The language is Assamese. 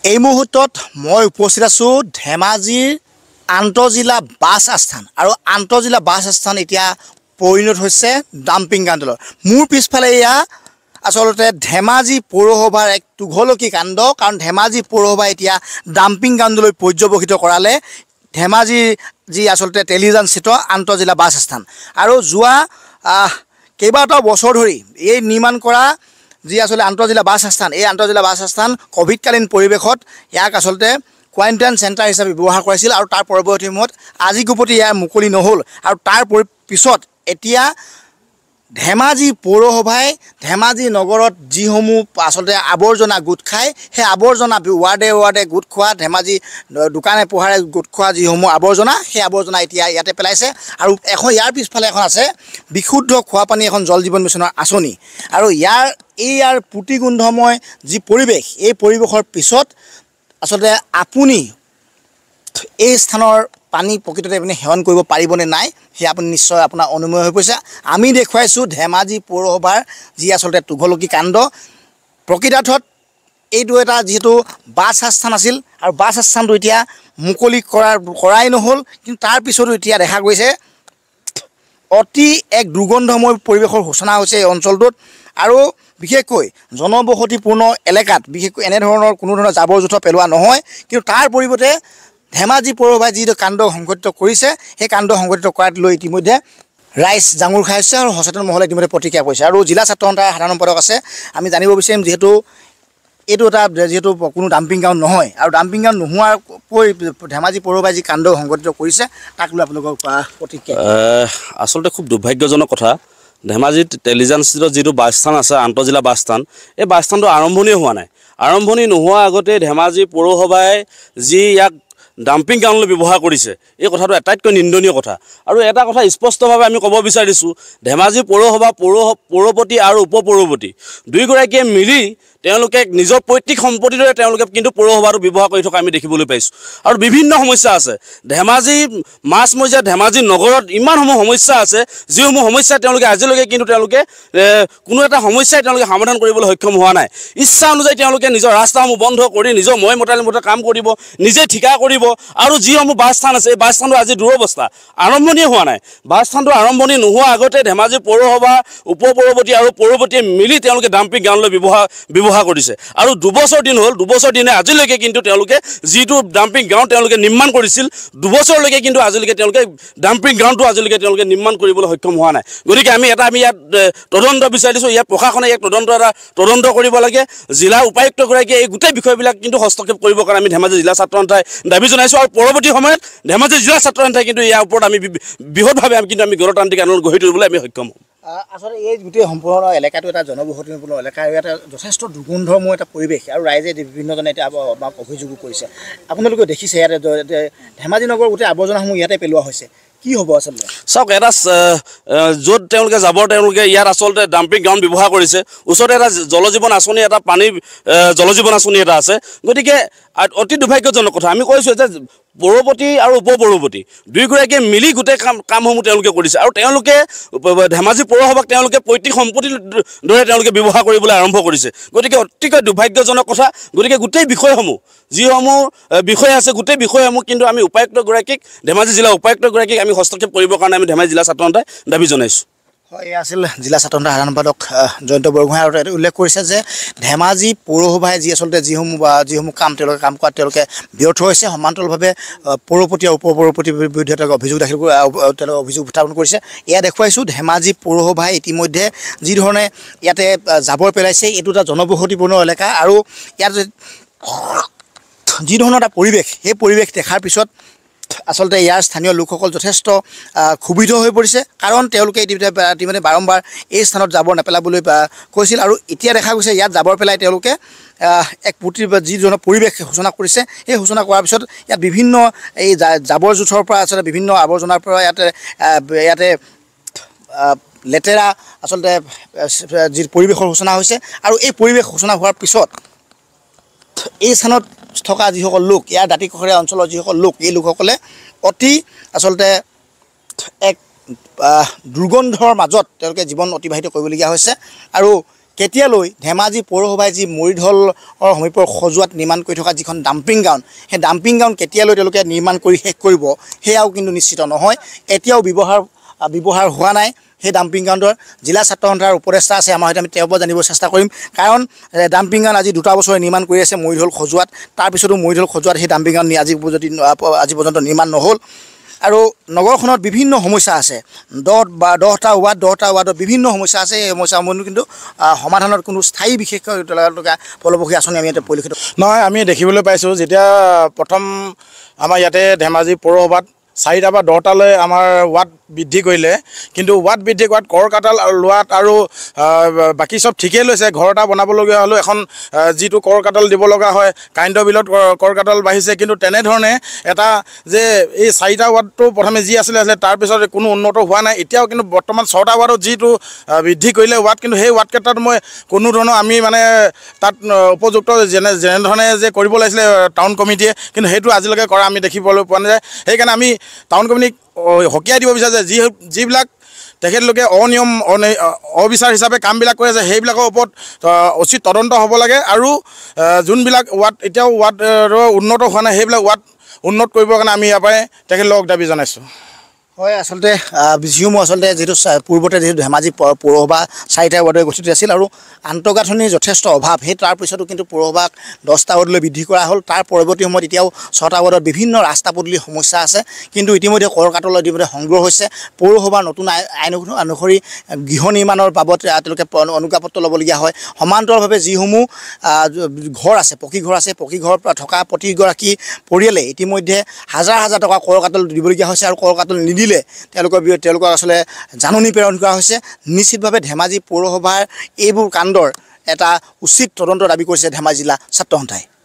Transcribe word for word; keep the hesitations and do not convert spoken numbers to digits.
এই মুহূৰ্তত মই উপস্থিত আছোঁ ধেমাজিৰ আন্তঃজিলা বাছ আস্থান আৰু আন্তঃজিলা বাছ আস্থান এতিয়া পৰিণত হৈছে ডাম্পিং গ্ৰাউণ্ডলৈ। মোৰ পিছফালে এয়া আচলতে ধেমাজি পৌৰসভাৰ এক তুঘলকি কাণ্ড, কাৰণ ধেমাজি পৌৰসভাই এতিয়া ডাম্পিং গ্ৰাউণ্ডলৈ পৰ্যবেক্ষিত কৰালে ধেমাজিৰ যি আচলতে টেলিভিছনস্থিত আন্তঃজিলা বাছ আস্থান। আৰু যোৱা কেইবাটাও বছৰ ধৰি এই নিৰ্মাণ কৰা যি আচলতে আন্তঃজিলা বাছ আস্থান, এই আন্তঃজিলা বাছ আস্থান কোভিডকালীন পৰিৱেশত ইয়াক আচলতে কোৱাৰেণ্টাইন চেণ্টাৰ হিচাপে ব্যৱহাৰ কৰিছিল আৰু তাৰ পৰৱৰ্তী সময়ত আজি গোপতি ইয়াৰ মুকলি নহ'ল। আৰু তাৰ পিছত এতিয়া ধেমাজি পৌৰসভাই ধেমাজি নগৰত যিসমূহ আচলতে আৱৰ্জনা গোট খায়, সেই আৱৰ্জনা ৱাৰ্ডে ৱাৰ্ডে গোট খোৱা, ধেমাজি দোকানে পোহাৰে গোট খোৱা যিসমূহ আৱৰ্জনা, সেই আৱৰ্জনা এতিয়া ইয়াতে পেলাইছে। আৰু এখন ইয়াৰ পিছফালে এখন আছে বিশুদ্ধ খোৱা পানী এখন জল জীৱন মিছনৰ আঁচনি। আৰু ইয়াৰ এই ইয়াৰ পুতিগোন্ধময় যি পৰিৱেশ, এই পৰিৱেশৰ পিছত আচলতে আপুনি এই স্থানৰ পানী প্ৰকৃততে আপুনি সেৱন কৰিব পাৰিবনে নাই, সেয়া আপুনি নিশ্চয় আপোনাৰ অনুময় হৈ পৰিছে। আমি দেখুৱাইছোঁ ধেমাজি পৌৰসভাৰ যি আচলতে তুঘলকি কাণ্ড। প্ৰকৃতাৰ্থত এইটো এটা যিহেতু বাছ আস্থান আছিল আৰু বাছ আস্থানটো এতিয়া মুকলি কৰাৰ কৰাই নহ'ল, কিন্তু তাৰপিছতো এতিয়া দেখা গৈছে অতি এক দুৰ্গন্ধময় পৰিৱেশৰ সূচনা হৈছে এই অঞ্চলটোত। আৰু বিশেষকৈ জনবসতিপূৰ্ণ এলেকাত বিশেষকৈ এনেধৰণৰ কোনো ধৰণৰ জাবৰ জোঁথৰ পেলোৱা নহয়, কিন্তু তাৰ পৰিৱৰ্তে ধেমাজি পৌৰসভাই যিটো কাণ্ড সংঘটিত কৰিছে, সেই কাণ্ড সংঘটিত কৰাক লৈ ইতিমধ্যে ৰাইজ জাঙুৰ খাইছে আৰু সচেতন মহলে ইতিমধ্যে প্ৰতিক্ৰিয়া কৰিছে। আৰু জিলা ছাত্ৰ সন্থাৰ সাধাৰণ সম্পাদক আছে, আমি জানিব বিচাৰিম যিহেতু এইটো এটা যিহেতু কোনো ডাম্পিং গ্ৰাউণ্ড নহয় আৰু ডাম্পিং গ্ৰাউণ্ড নোহোৱাৰ ধেমাজি পৌৰসভাই যি কাণ্ড সংঘটিত কৰিছে তাক লৈ আপোনালোকৰ প্ৰতিক্ৰিয়া। আচলতে খুব দুৰ্ভাগ্যজনক কথা, ধেমাজিত টেলিভিছনস্থিত যিটো বাছস্থান আছে আন্তঃজিলা বাছস্থান, এই বাছস্থানটো আৰম্ভণি হোৱা নাই। আৰম্ভণি নোহোৱাৰ আগতে ধেমাজি পৌৰসভাই যি ইয়াক ডাম্পিং গ্ৰাউণ্ডলৈ ব্যৱহাৰ কৰিছে, এই কথাটো আটাইতকৈ নিন্দনীয় কথা। আৰু এটা কথা স্পষ্টভাৱে আমি ক'ব বিচাৰিছোঁ, ধেমাজি পৌৰসভা পৌৰ পৌৰপতি আৰু উপ পৌৰপতি দুয়োগৰাকীয়ে মিলি তেওঁলোকে নিজৰ পৈতৃক সম্পত্তিৰ দৰে তেওঁলোকে কিন্তু পৌৰসভাটো ব্যৱহাৰ কৰি থকা আমি দেখিবলৈ পাইছোঁ। আৰু বিভিন্ন সমস্যা আছে ধেমাজি মাজমজিয়া ধেমাজি নগৰত, ইমানসমূহ সমস্যা আছে যিসমূহ সমস্যা তেওঁলোকে আজিলৈকে কিন্তু তেওঁলোকে কোনো এটা সমস্যাই তেওঁলোকে সমাধান কৰিবলৈ সক্ষম হোৱা নাই। ইচ্ছা অনুযায়ী তেওঁলোকে নিজৰ ৰাস্তাসমূহ বন্ধ কৰি নিজৰ মই মতালি মতে কাম কৰিব, নিজে ঠিকা কৰিব। আৰু যিসমূহ বাছস্থান আছে, এই বাছস্থানটো আজি দুৰৱস্থা, আৰম্ভণিয়ে হোৱা নাই। বাছস্থানটো আৰম্ভণি নোহোৱাৰ আগতে ধেমাজি পৌৰসভা উপ পৌৰপতি আৰু পৌৰপতিয়ে মিলি তেওঁলোকে ডাম্পিং গ্ৰাউণ্ডলৈ ব্যৱহাৰ ব্যৱহাৰ কৰিছে। আৰু দুবছৰ দিন হ'ল, দুবছৰ দিনে আজিলৈকে কিন্তু তেওঁলোকে যিটো ডাম্পিং গ্ৰাউণ্ড তেওঁলোকে নিৰ্মাণ কৰিছিল, দুবছৰলৈকে কিন্তু আজিলৈকে তেওঁলোকে ডাম্পিং গ্ৰাউণ্ডটো আজিলৈকে তেওঁলোকে নিৰ্মাণ কৰিবলৈ সক্ষম হোৱা নাই। গতিকে আমি এটা আমি ইয়াত তদন্ত বিচাৰিছোঁ, ইয়াত প্ৰশাসনে ইয়াক তদন্ত এটা তদন্ত কৰিব লাগে। জিলা উপায়ুক্তগৰাকীয়ে এই গোটেই বিষয়বিলাক কিন্তু হস্তক্ষেপ কৰিবৰ কাৰণে আমি ধেমাজি জিলা ছাত্ৰ সন্থাই দাবী জনাইছোঁ। আৰু পৰৱৰ্তী সময়ত ধেমাজি জিলা ছাত্ৰ সন্থাই কিন্তু ইয়াৰ ওপৰত আমি বৃহৎভাৱে আমি কিন্তু আমি গণতান্ত্ৰিক আন্দোলন গঢ়ি তুলিবলৈ আমি সক্ষম হ'ম। আচলতে এই গোটেই সম্পূৰ্ণ এলেকাটো এটা জনবসতিপূৰ্ণ এলেকা আৰু এটা যথেষ্ট দুৰ্গন্ধময় এটা পৰিৱেশ, আৰু ৰাইজে বিভিন্নজনে এতিয়া আমাক অভিযোগো কৰিছে। আপোনালোকে দেখিছে ইয়াতে ধেমাজি নগৰৰ গোটেই আৱৰ্জনাসমূহ ইয়াতে পেলোৱা হৈছে, কি হ'ব আচলতে? চাওক, এটা য'ত তেওঁলোকে যাব, তেওঁলোকে ইয়াত আচলতে ডাম্পিং গ্ৰাউণ্ড ব্যৱহাৰ কৰিছে। ওচৰতে এটা জলজীৱন আঁচনি, এটা পানীৰ জলজীৱন আঁচনি এটা আছে। গতিকে অতি দুৰ্ভাগ্যজনক কথা। আমি কৈছোঁ যে পৌৰপতি আৰু উপ পৌৰপতি দুয়োগৰাকীয়ে মিলি গোটেই কাম কামসমূহ তেওঁলোকে কৰিছে। আৰু তেওঁলোকে ধেমাজি পৌৰসভাক তেওঁলোকে পৈতৃক সম্পত্তিৰ দৰে তেওঁলোকে ব্যৱহাৰ কৰিবলৈ আৰম্ভ কৰিছে। গতিকে অতিকৈ দুৰ্ভাগ্যজনক কথা। গতিকে গোটেই বিষয়সমূহ যিসমূহ বিষয় আছে, গোটেই বিষয়সমূহ কিন্তু আমি উপায়ুক্তগৰাকীক, ধেমাজি জিলা উপায়ুক্তগৰাকীক আমি হস্তক্ষেপ কৰিবৰ কাৰণে আমি ধেমাজি জিলা ছাত্ৰ সন্থাই দাবী জনাইছোঁ। হয়, এয়া আছিল জিলা ছাত্ৰ সন্থাৰ সাধাৰণ সম্পাদক জয়ন্ত বৰগোহাঁই। আৰু উল্লেখ কৰিছে যে ধেমাজি পৌৰসভাই যি আচলতে যিসমূহ বা যিসমূহ কাম তেওঁলোকে কাম কৰাত তেওঁলোকে ব্যৰ্থ হৈছে, সমান্তৰালভাৱে পৌৰপতি আৰু উপ পৌৰপতিৰ বিৰুদ্ধে তেওঁলোকে অভিযোগ দাখিল কৰি তেওঁলোকে অভিযোগ উত্থাপন কৰিছে। এয়া দেখুৱাইছোঁ ধেমাজি পৌৰসভাই ইতিমধ্যে যিধৰণে ইয়াতে জাবৰ পেলাইছে, এইটো এটা জনবসতিপূৰ্ণ এলেকা। আৰু ইয়াত যিধৰণৰ এটা পৰিৱেশ, সেই পৰিৱেশ দেখাৰ পিছত আচলতে ইয়াৰ স্থানীয় লোকসকল যথেষ্ট ক্ষুভিত হৈ পৰিছে, কাৰণ তেওঁলোকে ইতিমধ্যে বাৰম্বাৰ এই স্থানত জাবৰ নেপেলাবলৈ কৈছিল। আৰু এতিয়া দেখা গৈছে ইয়াত জাবৰ পেলাই তেওঁলোকে এক পুতিৰ যিধৰণৰ পৰিৱেশ সূচনা কৰিছে, সেই সূচনা কৰাৰ পিছত ইয়াত বিভিন্ন এই জাবৰ জোঁথৰ পৰা আচলতে বিভিন্ন আৱৰ্জনাৰ পৰা ইয়াতে ইয়াতে লেতেৰা আচলতে যি পৰিৱেশৰ সূচনা হৈছে। আৰু এই পৰিৱেশ সূচনা হোৱাৰ পিছত এই স্থানত থকা যিসকল লোক, ইয়াৰ দাঁতিকাষৰীয়া অঞ্চলৰ যিসকল লোক, এই লোকসকলে অতি আচলতে এক দুৰ্গন্ধৰ মাজত তেওঁলোকে জীৱন অতিবাহিত কৰিবলগীয়া হৈছে। আৰু কেতিয়ালৈ ধেমাজি পৌৰসভাই যি মৰিধলৰ সমীপৰ সজোৱাত নিৰ্মাণ কৰি থকা যিখন ডাম্পিং গ্ৰাউণ্ড সেই ডাম্পিং গ্ৰাউণ্ড কেতিয়ালৈ তেওঁলোকে নিৰ্মাণ কৰি শেষ কৰিব সেয়াও কিন্তু নিশ্চিত নহয় এতিয়াও ব্যৱহাৰ ব্যৱহাৰ হোৱা নাই সেই ডাম্পিং গ্ৰাউণ্ডৰ জিলা ছাত্ৰ সন্থাৰ উপদেষ্টা আছে আমাৰ সৈতে আমি তেওঁৰ পৰা জানিব চেষ্টা কৰিম কাৰণ ডাম্পিং গ্ৰাউণ্ড আজি দুটা বছৰে নিৰ্মাণ কৰি আছে মৰিধল সজোৱাত তাৰপিছতো মৰিধল সজোৱাত সেই ডাম্পিং গ্ৰাউণ্ড আজি যদি আজি পৰ্যন্ত নিৰ্মাণ নহ'ল আৰু নগৰখনত বিভিন্ন সমস্যা আছে দহ বা দহটা ৱাৰ্ড দহটা ৱাৰ্ডত বিভিন্ন সমস্যা আছে এই সমস্যাসমূহ কিন্তু সমাধানৰ কোনো স্থায়ী বিশেষ তেওঁলোকে ফলপ্ৰসূ আঁচনি আমি ইয়াতে পৰিলক্ষিত নহয় আমি দেখিবলৈ পাইছোঁ যেতিয়া প্ৰথম আমাৰ ইয়াতে ধেমাজি পৌৰসভাত চাৰিটা বা দহটালৈ আমাৰ ৱাৰ্ড বৃদ্ধি কৰিলে কিন্তু ৱাৰ্ড বৃদ্ধি কৰাত কৰ কাটাল লোৱাত আৰু বাকী চব ঠিকেই লৈছে ঘৰ এটা বনাবলগীয়া হ'লেও এখন যিটো কৰ কাটাল দিব লগা হয় কাৰেণ্টৰ বিলত কৰ কাটাল বাঢ়িছে কিন্তু তেনেধৰণে এটা যে এই চাৰিটা ৱাৰ্ডটো প্ৰথমে যি আছিলে আছিলে তাৰপিছত কোনো উন্নত হোৱা নাই এতিয়াও কিন্তু বৰ্তমান ছটা ৱাৰ্ডত যিটো বৃদ্ধি কৰিলে ৱাৰ্ড কিন্তু সেই ৱাৰ্ড কেইটাত মই কোনো ধৰণৰ আমি মানে তাত উপযুক্ত যেনে যেনেধৰণে যে কৰিব লাগিছিলে টাউন কমিটিয়ে কিন্তু সেইটো আজিলৈকে কৰা আমি দেখিবলৈ পোৱা নাযায় সেইকাৰণে আমি টাউন কমিটিক সকীয়াই দিব বিচাৰে যে যি যিবিলাক তেখেতলোকে অনিয়ম অবিচাৰ হিচাপে কামবিলাক কৰি আছে সেইবিলাকৰ ওপৰত উচিত তদন্ত হ'ব লাগে আৰু যোনবিলাক ৱাৰ্ড এতিয়াও ৱাৰ্ডৰ উন্নত হোৱা নাই সেইবিলাক ৱাৰ্ড উন্নত কৰিবৰ কাৰণে আমি ইয়াৰ পৰাই তেখেতলোকক দাবী জনাইছোঁ হয় আচলতে যিসমূহ আচলতে যিহেতু পূৰ্বতে যিহেতু ধেমাজি পৌৰসভা চাৰিটা ৱাৰ্ডে গঠিত আছিল আৰু আন্তঃগাঁথনিৰ যথেষ্ট অভাৱ সেই তাৰপিছতো কিন্তু পৌৰসভাক দহটা ৱাৰ্ডলৈ বৃদ্ধি কৰা হ'ল তাৰ পৰৱৰ্তী সময়ত এতিয়াও ছটা ৱাৰ্ডত বিভিন্ন ৰাস্তা পদূলিৰ সমস্যা আছে কিন্তু ইতিমধ্যে কৰ কাটলৰ ইতিমধ্যে সংগ্ৰহ হৈছে পৌৰসভাৰ নতুন আইন অনুসৰি গৃহ নিৰ্মাণৰ বাবদ তেওঁলোকে অনুজ্ঞাপত্ৰ ল'বলগীয়া হয় সমান্তৰালভাৱে যিসমূহ ঘৰ আছে পকী ঘৰ আছে পকী ঘৰত থকা প্ৰতিগৰাকী পৰিয়ালে ইতিমধ্যে হাজাৰ হাজাৰ টকা কৰ কাটল দিবলগীয়া হৈছে আৰু কৰ কাটল নিদি তেওঁলোকৰ তেওঁলোকক আসলে জাননী প্ৰেৰণ কৰা হৈছে নিশ্চিতভাৱে ধেমাজি পৌৰসভাৰ এইবোৰ কাণ্ডৰ এটা উচিত তদন্ত দাবী কৰিছে ধেমাজি জিলা ছাত্ৰ সন্থাই।